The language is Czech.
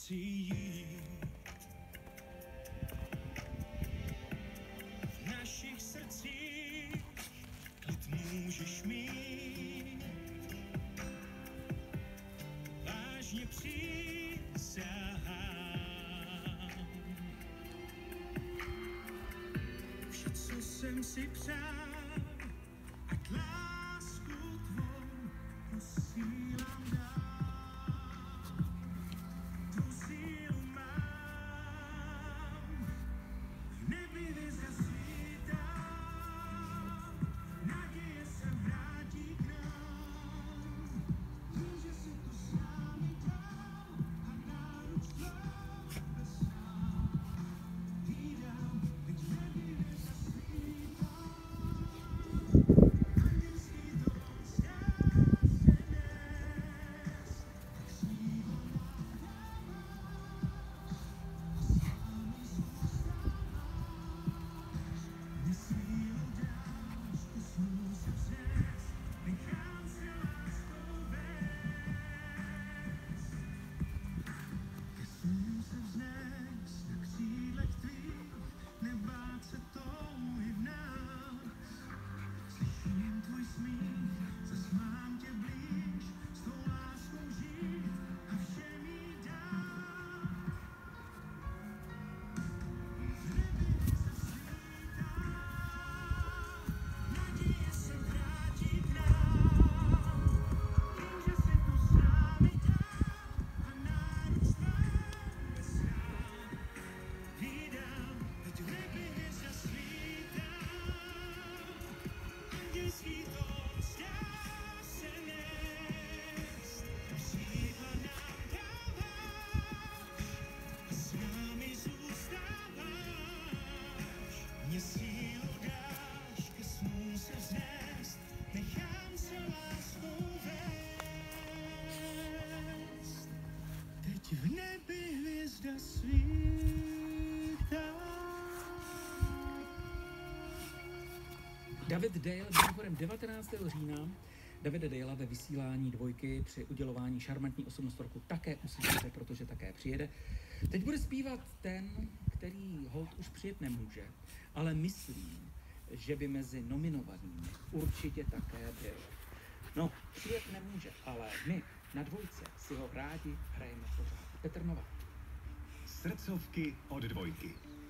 chci jít. V našich srdcích klid můžeš mít. Vážně přísahám. Vše, co jsem si přál, ať lásku tvou posílám dál. Tu sílu mám, v nebi hvězda svítá, naděje se vrátí k nám. Vím, že si to s námi dál a náruč tvou bez nám. Vídám, teď v nebi hvězda svítá, andělský dom zdá se nést, tak sílu nám dáváš a s námi zůstáváš. Mě sílu dáš, ke snům se vznést, nechám se láskou vést. Ke snům se vznést, na křídlech tvých, nebát se tomu i v nás. Slyším tvůj smích, zas mám tě blíž, s tou láskou žít a všem jí dát. V nebi hvězda svítá, naděje se vrátí k nám. Vím, že si tu s námi dál a náruč tvou bez nám. Vídám, teď v nebi hvězda svítá, andělský tón zdá se nést, křídla nám dáváš a s námi zůstáváš. Mě sílu dáš, ke snům se vznést, nechám se láskou vést. Teď v nebi hvězda svítá. David Dale, mimochodem 19. října, Davida Dalea ve vysílání Dvojky při udělování šarmantní osobnost roku také uslyšíte, protože také přijede. Teď bude zpívat ten, který holt už přijet nemůže, ale myslím, že by mezi nominovanými určitě také byl. No, přijet nemůže, ale my na Dvojce si ho rádi hrajeme pořád. Petr Novák. Srdcovky od Dvojky.